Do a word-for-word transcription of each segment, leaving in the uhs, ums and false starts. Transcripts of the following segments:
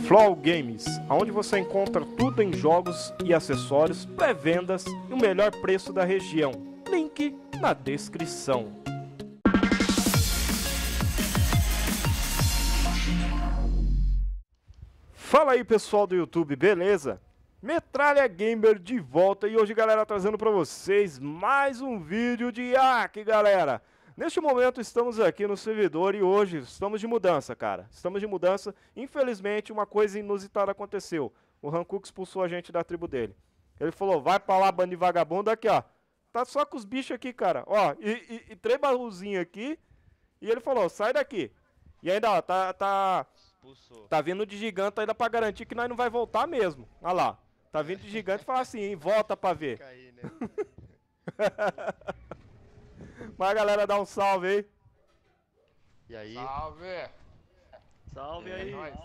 Flow Games, onde você encontra tudo em jogos e acessórios, pré-vendas e o melhor preço da região. Link na descrição. Fala aí pessoal do YouTube, beleza? Metralha Gamer de volta e hoje, galera, trazendo para vocês mais um vídeo de hack, galera. Neste momento estamos aqui no servidor e hoje estamos de mudança, cara. Estamos de mudança. Infelizmente, uma coisa inusitada aconteceu. O Hankook expulsou a gente da tribo dele. Ele falou, vai pra lá, bando de vagabundo, aqui, ó. Tá só com os bichos aqui, cara. Ó, e, e, e três baúzinhos aqui. E ele falou, sai daqui. E ainda, ó, tá... tá... Expulsou. Tá vindo de gigante ainda pra garantir que nós não vai voltar mesmo. Olha lá. Tá vindo de gigante e fala assim, hein, volta pra ver. Cair, né? Mas galera, dá um salve aí. E aí? Salve! Salve é aí. Nóis.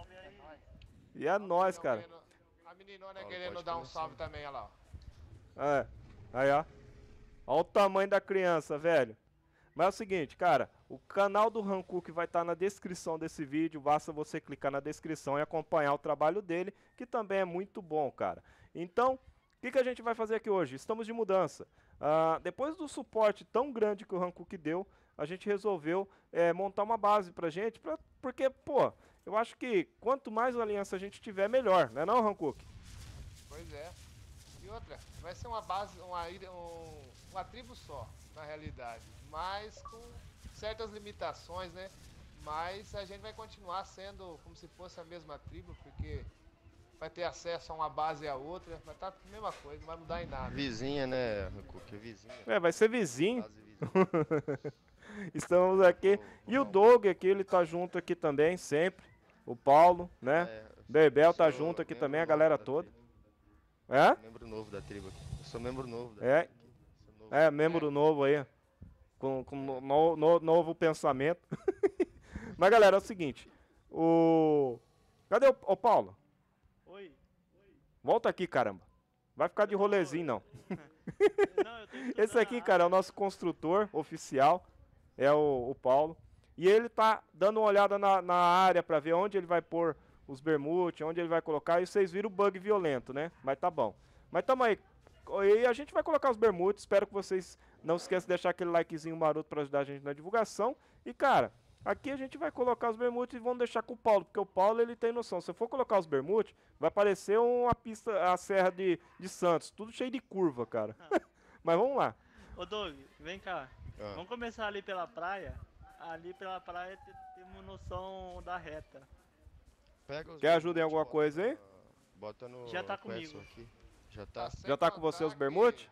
E é nóis, cara. Querendo, a meninona querendo dar um salve também, olha lá. É, aí ó. Olha o tamanho da criança, velho. Mas é o seguinte, cara, o canal do Hankook vai estar na descrição desse vídeo, basta você clicar na descrição e acompanhar o trabalho dele, que também é muito bom, cara. Então, o que, que a gente vai fazer aqui hoje? Estamos de mudança. Uh, depois do suporte tão grande que o Hankook deu, a gente resolveu é, montar uma base pra gente, pra, porque, pô, eu acho que quanto mais aliança a gente tiver, melhor, não é não, Hankook? Pois é. E outra, vai ser uma base, uma, ilha, um, uma tribo só, na realidade, mas com certas limitações, né? Mas a gente vai continuar sendo como se fosse a mesma tribo, porque vai ter acesso a uma base e a outra, vai estar a mesma coisa, não vai mudar em nada. Vizinha, né, Hankook? Vizinha. É, vai ser vizinho. vizinho. Estamos aqui. Oh, e o Doug aqui, ele tá junto aqui também, sempre. O Paulo, né? É, Bebel tá junto aqui também, a galera toda. É? Membro novo da tribo aqui. Eu sou membro novo da é. tribo aqui. Novo. É, membro é. novo aí. Com, com no, no, no, novo pensamento. Mas galera, é o seguinte. O... Cadê o, o Paulo? Oi. Volta aqui, caramba. Vai ficar de rolezinho, não. Não, eu tô Esse aqui, cara, é o nosso construtor oficial. É o, o Paulo. E ele tá dando uma olhada na, na área pra ver onde ele vai pôr os bermute, onde ele vai colocar. E vocês viram o bug violento, né? Mas tá bom. Mas tamo aí. E a gente vai colocar os bermutes. Espero que vocês não se esqueçam de deixar aquele likezinho maroto pra ajudar a gente na divulgação. E, cara... Aqui a gente vai colocar os bermutes e vamos deixar com o Paulo, porque o Paulo ele tem noção. Se eu for colocar os bermutes, vai parecer uma pista, a Serra de, de Santos, tudo cheio de curva, cara. Ah. Mas vamos lá. Ô Doug, vem cá. Ah. Vamos começar ali pela praia. Ali pela praia temos noção da reta. Pega os Quer ajuda em alguma bota, coisa aí? Bota no Já tá comigo. Aqui. Já tá. Já tá com você os bermutes?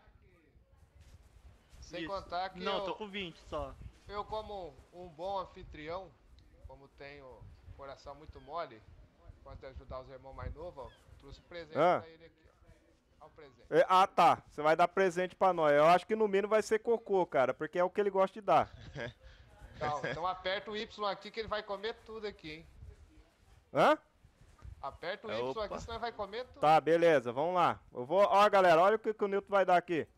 Sem Isso. contar que Não, eu... tô com vinte só. Eu, como um bom anfitrião, como tenho coração muito mole, gosto de ajudar os irmãos mais novos, ó, trouxe presente ah. pra ele aqui, ó. Olha o presente. É, ah, tá. Você vai dar presente pra nós. Eu acho que no mínimo vai ser cocô, cara, porque é o que ele gosta de dar. Então, então aperta o Y aqui que ele vai comer tudo aqui, hein? Hã? Aperta o Y Opa. aqui, senão ele vai comer tudo. Tá, beleza. Vamos lá. Eu vou... Ó, galera, olha o que, que o Nilton vai dar aqui.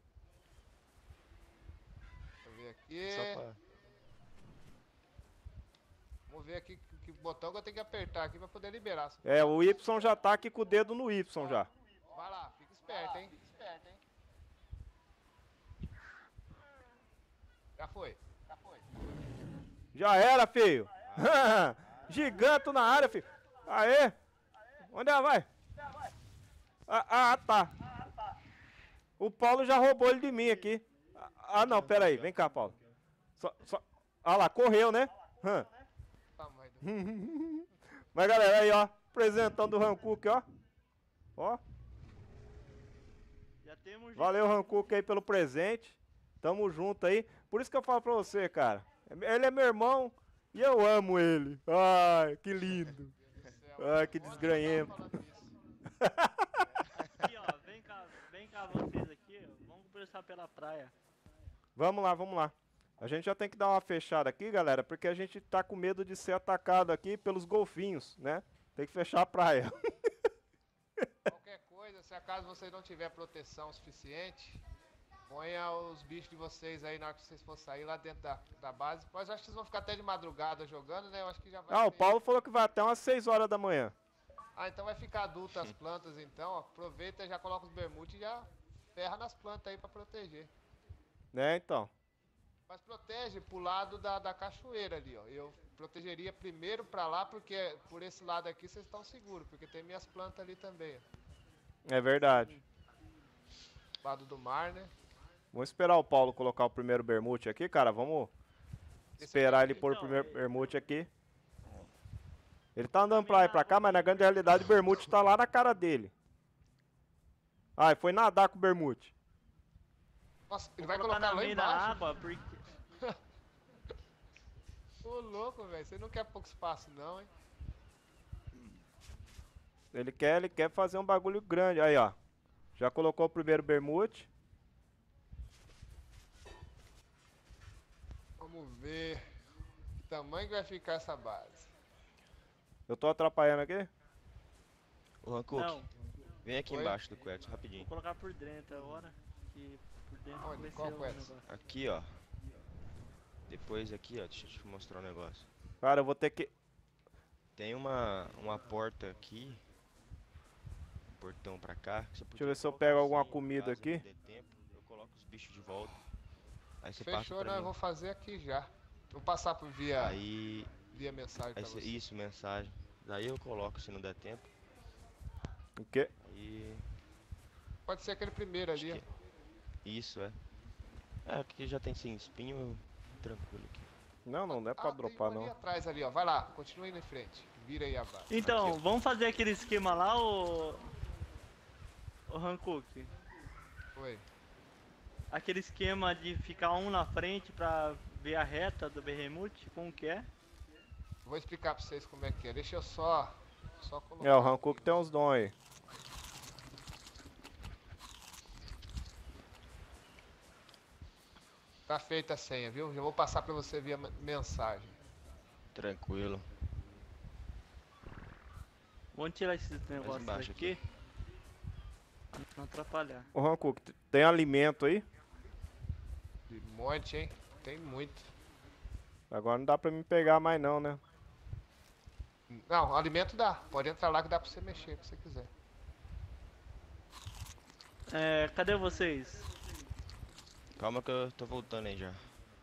Deixa eu ver aqui. Só pra... Vamos ver aqui que botão que eu tenho que apertar aqui pra poder liberar. É, o Y já tá aqui com o dedo no Y já. Vai lá, fica esperto, hein? Fica esperto, hein? Já foi. Já foi. Já era, filho. Giganto na área, filho. Aê. Onde ela vai? Ah, ah, tá. O Paulo já roubou ele de mim aqui. Ah, não, pera aí. Vem cá, Paulo. Só, só... Ah lá, correu, né? Hum. Mas galera, aí ó, apresentando o Hankook, ó. Ó. Já temos. Valeu, Hankook, aí pelo presente. Tamo junto aí. Por isso que eu falo pra você, cara. Ele é meu irmão e eu amo ele. Ai, que lindo. Ai, que desgranhento. Aqui, ó, vem cá, vem cá vocês aqui, ó. Vamos conversar pela praia. Vamos lá, vamos lá. A gente já tem que dar uma fechada aqui, galera, porque a gente tá com medo de ser atacado aqui pelos golfinhos, né? Tem que fechar a praia. Qualquer coisa, se acaso vocês não tiver proteção suficiente, ponha os bichos de vocês aí na hora que vocês for sair lá dentro da, da base. Mas eu acho que vocês vão ficar até de madrugada jogando, né? Eu acho que já vai Ah, ser... o Paulo falou que vai até umas seis horas da manhã. Ah, então vai ficar adulta as plantas então, ó. Aproveita e já coloca os bermute e já... ferra as plantas então, aproveita e já coloca os bermute e já ferra nas plantas aí pra proteger. Né, então. Mas protege pro lado da, da cachoeira ali, ó. Eu protegeria primeiro pra lá, porque por esse lado aqui vocês estão seguros, porque tem minhas plantas ali também, ó. É verdade. Lado do mar, né? Vamos esperar o Paulo colocar o primeiro bermute aqui, cara. Vamos esperar ele pôr o primeiro bermute aqui. Ele tá andando pra lá e pra cá, mas na grande realidade o bermute tá lá na cara dele. Ai, foi nadar com o bermute. Nossa, ele vai colocar lá embaixo. Água, porque... Ô louco, velho, você não quer pouco espaço não, hein? Ele quer, ele quer fazer um bagulho grande. Aí, ó. Já colocou o primeiro bermute. Vamos ver que tamanho que vai ficar essa base. Eu tô atrapalhando aqui? Ô, Hancock, vem aqui Oi? embaixo do quartzo, rapidinho. Vou colocar por dentro agora. Que por dentro Onde? vai Qual ser o quartzo? negócio. Aqui, ó. Depois aqui, ó, deixa eu te mostrar um negócio. Cara, eu vou ter que... Tem uma, uma porta aqui. Um portão pra cá. Que você Deixa eu ver se eu colocar pego alguma assim, comida caso aqui. não dê tempo, eu coloco os bichos de volta. Aí você Fechou, passa né? pra Eu mim. vou fazer aqui já. Vou passar por via, Aí, via mensagem pra aí cê- você. isso, mensagem. Daí eu coloco se não der tempo. O quê? Aí, Pode ser aquele primeiro ali, acho ó. que- isso é. É, aqui já tem sem espinho, eu- tranquilo aqui. Não, não, não é pra Ah, dropar, tem um ali não. atrás ali, ó. Vai lá, continua indo em frente. Vira aí a base. Então, Aqui, vamos fazer aquele esquema lá, o... O Hancock. ó. Oi. Aquele esquema de ficar um na frente pra ver a reta do Berremute, como que é? Vou explicar pra vocês como é que é. Deixa eu só... Só colocar É, o aqui. Hancock tem uns dons aí. Tá feita a senha, viu? Já vou passar pra você via me- mensagem. Tranquilo. Vamos tirar esses negócios embaixo aqui. Pra não atrapalhar. Ô, Hancock, t- tem alimento aí? De monte, hein? Tem muito. Agora não dá pra me pegar mais não, né? Não, alimento dá. Pode entrar lá que dá pra você mexer, se você quiser. É, cadê vocês? Calma que eu tô voltando aí já.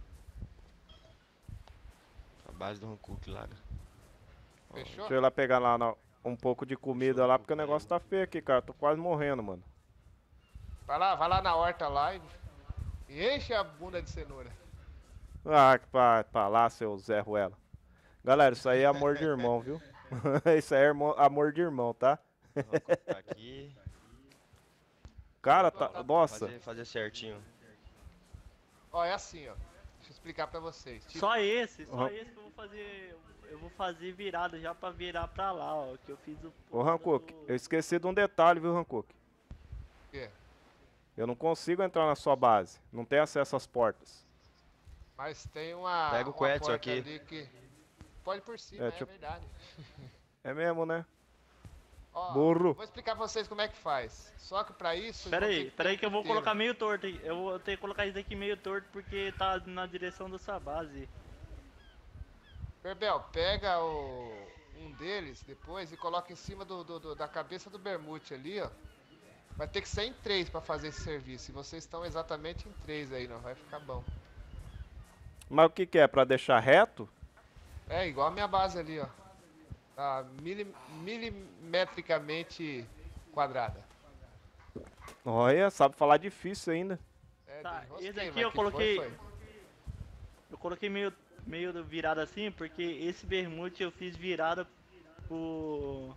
A base do Hancock lá. Fechou? Deixa eu ir lá pegar lá na- um pouco de comida lá, porque o negócio tá feio aqui, cara. Tô quase morrendo, mano. Vai lá, vai lá na horta lá e... e enche a bunda de cenoura. Ah, pra, pra lá, seu Zé Ruela. Galera, isso aí é amor de irmão, viu? Isso aí é irmão- amor de irmão, tá? O Hancock tá aqui. Cara, tá... Nossa. Fazer, fazer certinho. Ó, é assim, ó. Deixa eu explicar pra vocês. Tipo, Só esse, só Uhum. esse que eu vou fazer. Eu vou fazer virada já pra virar pra lá, ó. Que eu fiz o. Ô, Hancock, eu esqueci de um detalhe, viu, Hancock? o quê? Eu não consigo entrar na sua base. Não tem acesso às portas. Mas tem uma... Pega o uma Quetzal porta aqui. ali que... Pode por cima, É, é, deixa eu- verdade. É mesmo, né? Ó, Burro. vou explicar pra vocês como é que faz. Só que pra isso... Pera vão ter aí, que pera ter aí que eu vou inteiro. colocar meio torto. aí. Eu vou ter que colocar isso aqui meio torto porque tá na direção da sua base. Berbel, pega o... um deles depois e coloca em cima do, do- do- da cabeça do bermute ali, ó. Vai ter que ser em três pra fazer esse serviço. E vocês estão exatamente em três aí, não vai ficar bom. Mas o que que é? Pra deixar reto? É, igual a minha base ali, ó. Tá mili- milimetricamente quadrada. Olha, sabe falar difícil ainda. É, Tá, desenrosquei, esse aqui mas eu que foi, coloquei- foi. Eu coloquei meio, meio virado assim porque esse bermute eu fiz virada pro.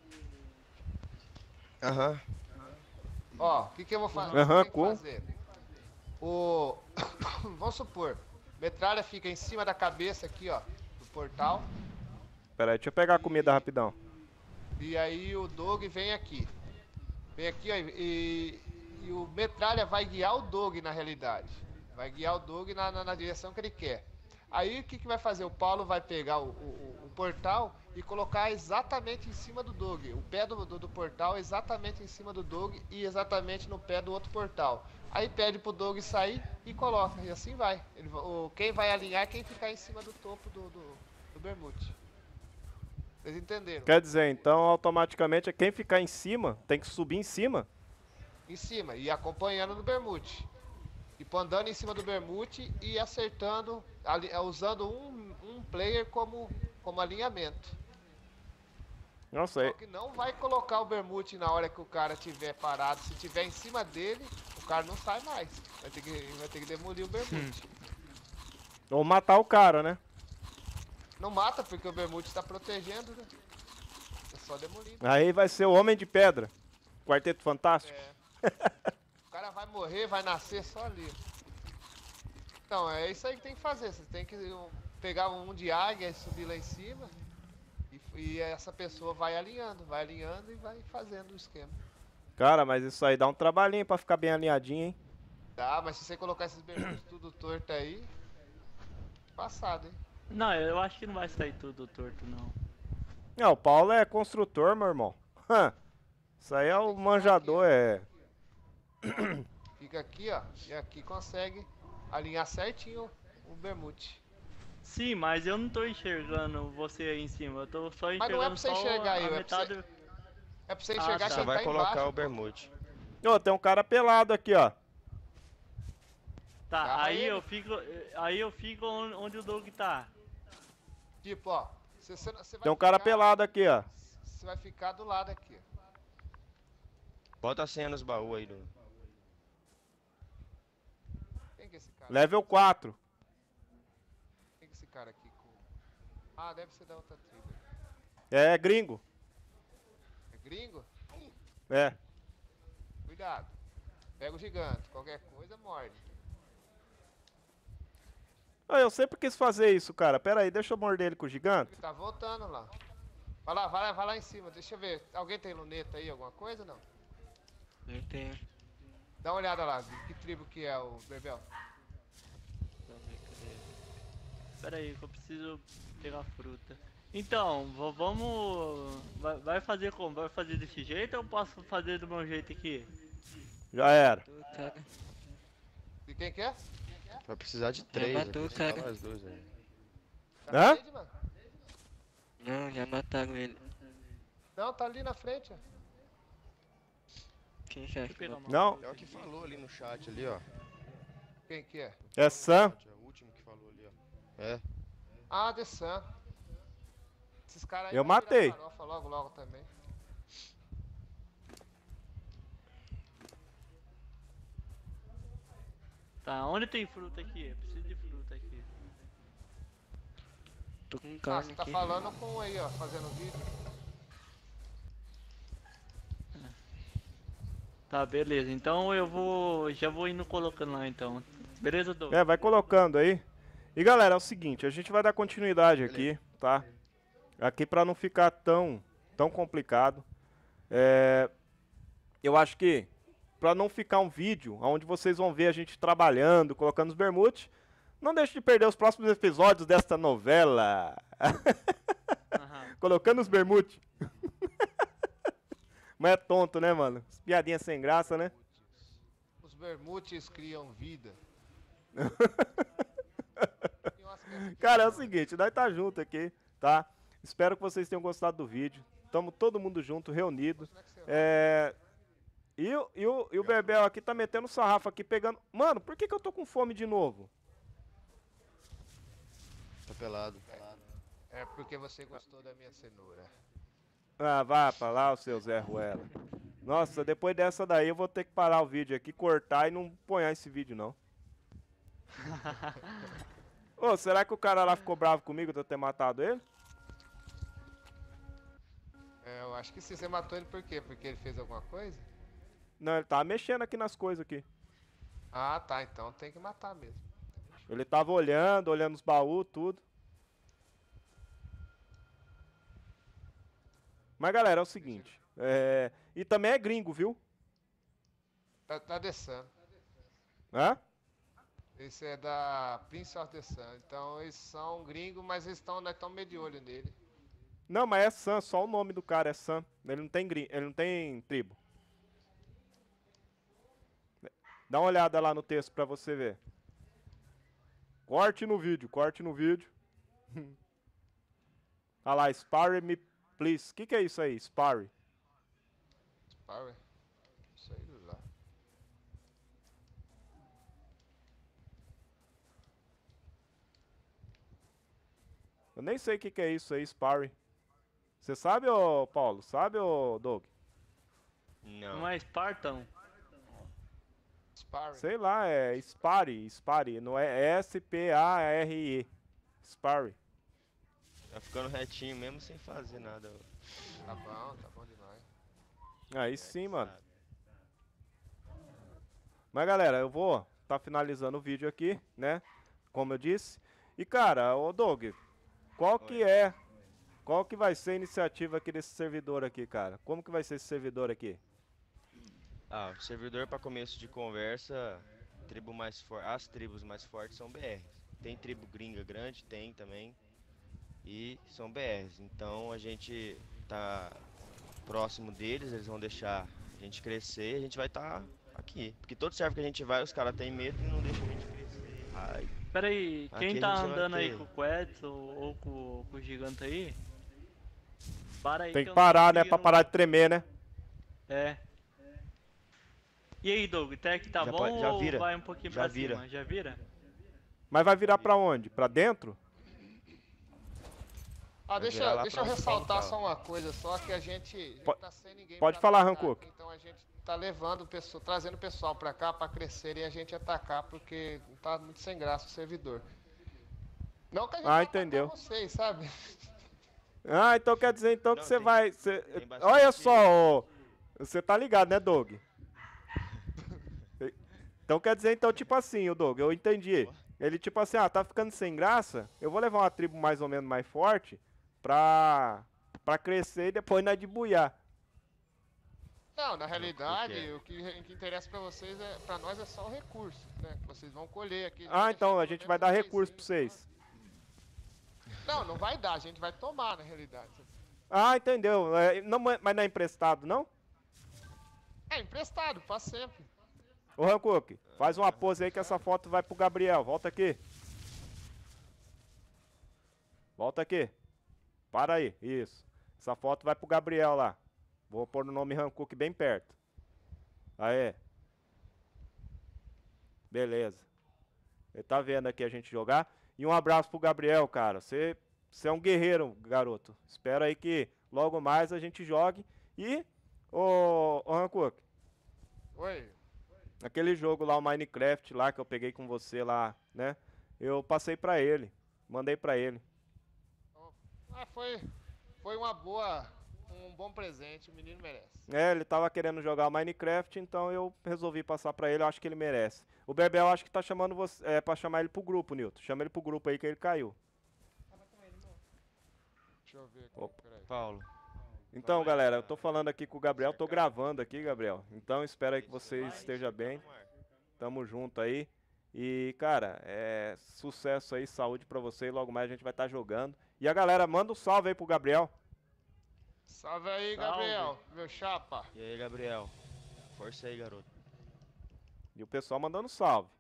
Aham. Ó, o que, que eu vou fazer? Aham, Tem que cool. fazer? O... Vamos supor, metralha fica em cima da cabeça aqui, ó, do portal. Pera aí, deixa eu pegar a comida rapidão. E aí o Dog vem aqui. Vem aqui, ó, e, e o metralha vai guiar o Dog na realidade. Vai guiar o Dog na, na, na direção que ele quer. Aí o que, que vai fazer? O Paulo vai pegar o, o, o portal e colocar exatamente em cima do Dog. O pé do, do, do portal exatamente em cima do Dog e exatamente no pé do outro portal. Aí pede pro Dog sair e coloca. E assim vai. Ele, va- o, quem vai alinhar é quem ficar em cima do topo do, do, do bermute. Vocês entenderam? Quer dizer, então automaticamente quem ficar em cima tem que subir em cima? Em cima, e acompanhando no bermute. Tipo, andando em cima do bermute e acertando, ali- usando um, um player como, como alinhamento. Nossa, é- Só que não vai colocar o bermute na hora que o cara tiver parado. Se tiver em cima dele, o cara não sai mais. Vai ter que, vai ter que demolir o bermute. ou matar o cara, né? Não mata porque o bermute está protegendo, né? É só demolir. Aí vai ser o Homem de Pedra. Quarteto Fantástico. É. O cara vai morrer, vai nascer só ali. Então, é isso aí que tem que fazer. Você tem que um, pegar um de águia e subir lá em cima. E, e essa pessoa vai alinhando, vai alinhando e vai fazendo o esquema. Cara, mas isso aí dá um trabalhinho pra ficar bem alinhadinho, hein? Tá, mas se você colocar esses bermudes tudo torto aí, passado, hein? Não, eu acho que não vai sair tudo torto, não. Não, o Paulo é construtor, meu irmão. Isso aí é o manjador, é... Fica aqui, ó, e aqui consegue alinhar certinho o bermute. Sim, mas eu não tô enxergando você aí em cima, eu tô só Mas enxergando não é pra você só enxergar a aí, é pra metade... você- É pra você Ah, enxergar tá. quem Só vai tá colocar embaixo, o pô. bermute. Ô, tem um cara pelado aqui, ó. Tá, Agarra aí ele. eu fico, aí eu fico onde, onde o Doug tá. Tipo, ó, você, você, você vai Tem um cara ficar- pelado aqui, ó. Você vai ficar do lado aqui, ó. Bota a senha nos baús aí, do... Quem que é esse cara? Level quatro. Quem que é esse cara aqui com... Ah, deve ser da outra tribo. É gringo. É gringo? É. Cuidado. Pega o gigante, qualquer coisa morde. Ah, eu sempre quis fazer isso, cara. Pera aí, deixa eu morder ele com o gigante. Ele tá voltando lá. Vai lá, vai lá, vai lá em cima, deixa eu ver. Alguém tem luneta aí, alguma coisa não? Eu tenho. Dá uma olhada lá, de que tribo que é o Bebel? Deixa eu ver, cadê? Pera aí, que eu preciso pegar fruta. Então, v- vamos... Vai, vai fazer como? Vai fazer desse jeito ou eu posso fazer do meu jeito aqui? Já era. Tu, cara. De quem que é? Vai precisar de três. matou, aqui, você cara. fala as duas aí. Tá Hã? na rede, mano? Não, já mataram ele. Não, tá ali na frente, ó. Quem você acha Deixa eu que pegar matou? uma. Não, É o que falou ali no chat ali, ó. Quem que é? é Sam. É o último que falou ali, ó. É. Ah, The Sun. Esses caras aí Eu vão virar matei. farofa logo, logo também. Tá, onde tem fruta aqui? Eu preciso de fruta aqui. Tô com Ah, carne você tá aqui. falando com um aí, ó, fazendo vídeo. Tá, beleza. Então eu vou... Já vou indo colocando lá então. Beleza, Doug? É, vai colocando aí. E galera, é o seguinte, a gente vai dar continuidade aqui, tá? Aqui pra não ficar tão, tão complicado. É, eu acho que pra não ficar um vídeo onde vocês vão ver a gente trabalhando, colocando os bermutes, não deixe de perder os próximos episódios desta novela. Aham. Colocando os bermutes. Mas é tonto, né, mano? Piadinha sem graça, né? Os bermutes criam vida. Tem umas que é- Cara, é o seguinte, nós tá junto aqui, tá? Espero que vocês tenham gostado do vídeo. Tamo todo mundo junto, reunido. Como é que você vai? É... E, o- e, o, e o Bebel aqui tá metendo sarrafo aqui, pegando... Mano, por que que eu tô com fome de novo? Tá pelado. É porque você gostou da minha cenoura. Ah, vá pra lá, o seu Zé Ruela. Nossa, depois dessa daí eu vou ter que parar o vídeo aqui, cortar e não ponhar esse vídeo, não. Ô, será que o cara lá ficou bravo comigo de eu ter matado ele? É, eu acho que sim. Você matou ele por quê? Porque ele fez alguma coisa? Não, ele tava mexendo aqui nas coisas aqui. Ah, tá. Então tem que matar mesmo. Ele tava olhando, olhando os baús, tudo. Mas galera, é o seguinte. É... E também é gringo, viu? Tá, tá The Sun. Hã? Esse é da Prince of the Sun. Então eles são gringos, mas eles estão nós estamos meio de olho nele. Não, mas é Sam, só o nome do cara é Sam. Ele não tem gring... ele não tem tribo. Dá uma olhada lá no texto pra você ver. Corte no vídeo, corte no vídeo. Olha lá, Spare me please. O que, que é isso aí? Spare. Power. Sei lá. Eu nem sei o que, que é isso aí, Spare. Você sabe, ô Paulo? Sabe, ô Doug? Não. Não é Spartan? Sparring. Sei lá, é Spare, Spare. Não é S P A R E. Spare. Tá ficando retinho mesmo sem fazer nada. Tá bom, tá bom demais. Aí É, sim, que mano. sabe. Mas galera, eu vou tá finalizando o vídeo aqui, né? Como eu disse. E cara, ô Doug, qual que Oi. é, qual que vai ser a iniciativa aqui desse servidor aqui, cara? Como que vai ser esse servidor aqui? Ah, o servidor para começo de conversa, tribo mais for... as tribos mais fortes são B Rs. Tem tribo gringa grande, tem também. E são B Rs. Então a gente tá próximo deles, eles vão deixar a gente crescer, a gente vai estar aqui. Porque todo server que a gente vai, os caras têm medo e não deixam a gente crescer. Ai, Pera aí, Aqui quem a tá gente vai andando aí ter. com o Quetz ou, ou com, com o gigante aí? Para aí Tem eu que não parar, né? consigo, Pra não- parar de tremer, né? É. E aí, Doug, tech tá Já bom pode- já ou vira, vai um pouquinho já pra vira. cima? Já vira? Mas vai virar pra onde? Pra dentro? Ah, Vai deixa, virar lá deixa eu pra onde ressaltar tá. só uma coisa só, que a gente, a gente Po- tá sem ninguém pode pra falar, atacar, Hankook. então a gente tá levando o pessoal, trazendo o pessoal pra cá pra crescer e a gente atacar, porque tá muito sem graça o servidor. Não que a gente Ah, vai atacar entendeu. vocês, sabe? Ah, então quer dizer então que Não, você tem- vai. Você... tem bastante- Olha só, ô, você tá ligado, né, Doug? Então quer dizer então, tipo assim, o Doug, eu entendi. Ele tipo assim, ah, tá ficando sem graça, eu vou levar uma tribo mais ou menos mais forte pra, pra crescer e depois nós de buiar. Não, na realidade, quê? o que, o que interessa pra vocês, é, pra nós é só o recurso, né? Que vocês vão colher aqui. Ah, vai então deixar a pelo gente vai menos dar um recurso pra pezinho, vocês. tá? Não, não vai dar, a gente vai tomar, na realidade. Ah, entendeu. É, não, mas não é emprestado, não? É emprestado, pra sempre. Ô, Hankook, faz uma pose aí que essa foto vai pro Gabriel. Volta aqui. Volta aqui. Para aí, isso. Essa foto vai pro Gabriel lá. Vou pôr o nome Hankook bem perto. Aê. Beleza. Ele tá vendo aqui a gente jogar. E um abraço pro Gabriel, cara. Você você é um guerreiro, garoto. Espero aí que logo mais a gente jogue. E, ô, ô Hankook, Oi. aquele jogo lá, o Minecraft lá, que eu peguei com você lá, né? Eu passei pra ele. Mandei pra ele. Ah, foi, foi uma boa, um bom presente, o menino merece. É, ele tava querendo jogar o Minecraft, então eu resolvi passar pra ele, eu acho que ele merece. O Berbel acho que tá chamando você, é, pra chamar ele pro grupo, Nilton. Chama ele pro grupo aí que ele caiu. Deixa eu ver aqui, Opa. peraí. Paulo. Então, galera, eu tô falando aqui com o Gabriel, tô gravando aqui, Gabriel. Então, espero aí que vocês estejam bem. Tamo junto aí. E, cara, é sucesso aí, saúde pra você. E logo mais a gente vai estar jogando. E a galera, manda um salve aí pro Gabriel. Salve aí, Salve. Gabriel, meu chapa. E aí, Gabriel? Força aí, garoto. E o pessoal mandando salve.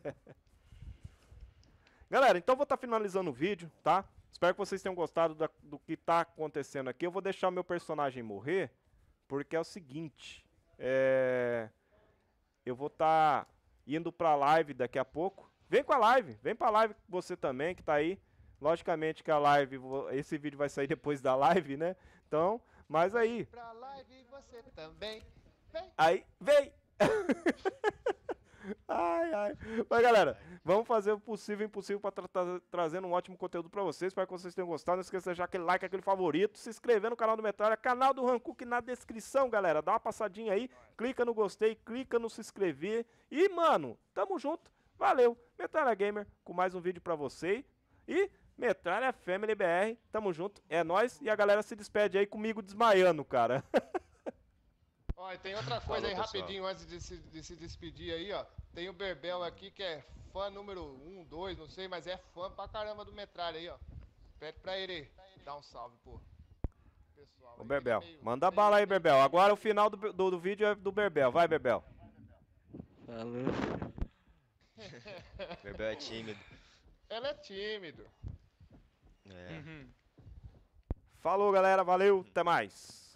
Galera, então eu vou estar finalizando o vídeo, tá? Espero que vocês tenham gostado da- do que tá acontecendo aqui. Eu vou deixar o meu personagem morrer, porque é o seguinte. É... Eu vou estar indo pra live daqui a pouco. Vem com a live, vem pra live você também, que tá aí. Logicamente que a live, vo- esse vídeo vai sair depois da live, né? Então, mas aí, Pra live você também. Vem. aí, vem! Ai, ai. Mas galera, vamos fazer o possível e impossível para tra tra trazendo um ótimo conteúdo para vocês. Espero que vocês tenham gostado. Não esqueça de deixar aquele like, aquele favorito, se inscrever no canal do Metralha, canal do Hankook na descrição, galera. Dá uma passadinha aí, clica no gostei, clica no se inscrever. E, mano, tamo junto. Valeu. Metralha Gamer com mais um vídeo para você. E Metralha Family B R, tamo junto. É nóis. E a galera se despede aí comigo desmaiando, cara. Ó, e tem outra coisa Falou, aí, pessoal. rapidinho, antes de se, de se despedir aí, ó. Tem o Berbel aqui, que é fã número um, dois, não sei, mas é fã pra caramba do Metralha aí, ó. Pede pra ele dar um salve, pô. Pessoal, Ô, aí, Berbel, ele é meio- manda meio- bala aí, meio- Berbel. Agora o final do, do, do vídeo é do Berbel. Vai, Berbel. Falou. Berbel é tímido. Ela é tímido. É. Uhum. Falou, galera. Valeu. Até mais.